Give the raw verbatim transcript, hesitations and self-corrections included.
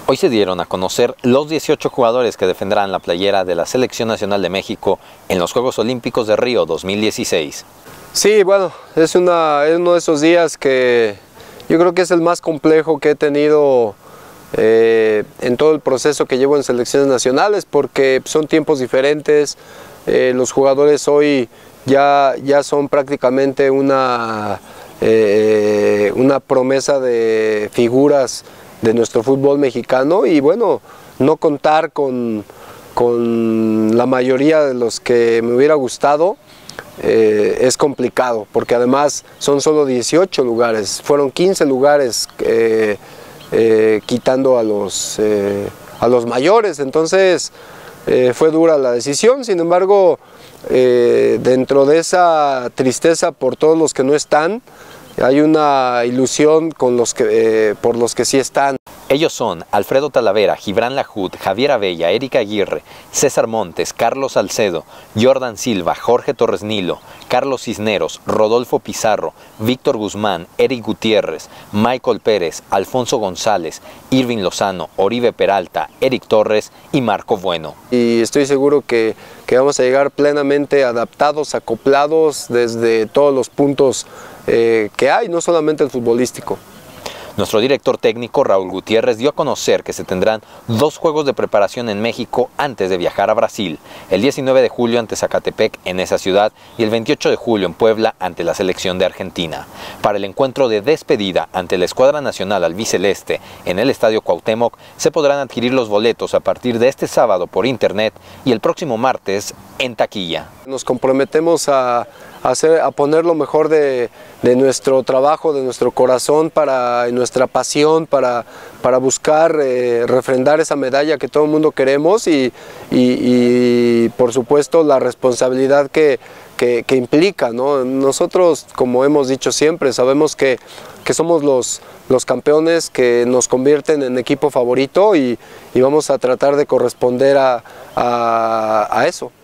Hoy se dieron a conocer los dieciocho jugadores que defenderán la playera de la Selección Nacional de México en los Juegos Olímpicos de Río dos mil dieciséis. Sí, bueno, es, una, es uno de esos días que yo creo que es el más complejo que he tenido eh, en todo el proceso que llevo en selecciones nacionales, porque son tiempos diferentes, eh, los jugadores hoy ya, ya son prácticamente una, eh, una promesa de figuras de nuestro fútbol mexicano, y bueno, no contar con, con la mayoría de los que me hubiera gustado eh, es complicado, porque además son solo dieciocho lugares, fueron quince lugares eh, eh, quitando a los, eh, a los mayores, entonces eh, fue dura la decisión. Sin embargo, eh, dentro de esa tristeza por todos los que no están, hay una ilusión con los que, eh, por los que sí están. Ellos son Alfredo Talavera, Gibran Lahoud, Javier Abella, Erika Aguirre, César Montes, Carlos Salcedo, Jordan Silva, Jorge Torres Nilo, Carlos Cisneros, Rodolfo Pizarro, Víctor Guzmán, Eric Gutiérrez, Michael Pérez, Alfonso González, Irving Lozano, Oribe Peralta, Eric Torres y Marco Bueno. Y estoy seguro que, que vamos a llegar plenamente adaptados, acoplados desde todos los puntos eh, que hay, no solamente el futbolístico. Nuestro director técnico Raúl Gutiérrez dio a conocer que se tendrán dos juegos de preparación en México antes de viajar a Brasil, el diecinueve de julio ante Zacatepec en esa ciudad y el veintiocho de julio en Puebla ante la selección de Argentina. Para el encuentro de despedida ante la escuadra nacional albiceleste en el Estadio Cuauhtémoc se podrán adquirir los boletos a partir de este sábado por internet y el próximo martes en taquilla. Nos comprometemos a, a, hacer, a poner lo mejor de, de nuestro trabajo, de nuestro corazón, para nuestra pasión, para, para buscar eh, refrendar esa medalla que todo el mundo queremos y, y, y por supuesto la responsabilidad que, que, que implica, ¿no? Nosotros, como hemos dicho siempre, sabemos que, que somos los, los campeones que nos convierten en equipo favorito y, y vamos a tratar de corresponder a, a, a eso.